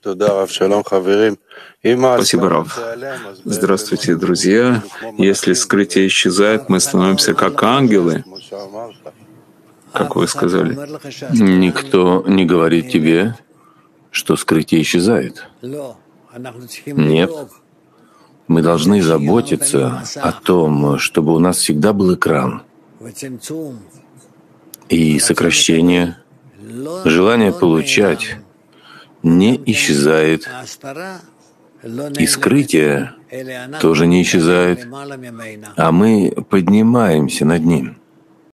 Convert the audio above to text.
Спасибо, Рав. Здравствуйте, друзья. Если скрытие исчезает, мы становимся как ангелы, как вы сказали. Никто не говорит тебе, что скрытие исчезает. Нет. Мы должны заботиться о том, чтобы у нас всегда был экран. И сокращение, желание получать не исчезает. И скрытие тоже не исчезает, а мы поднимаемся над ним.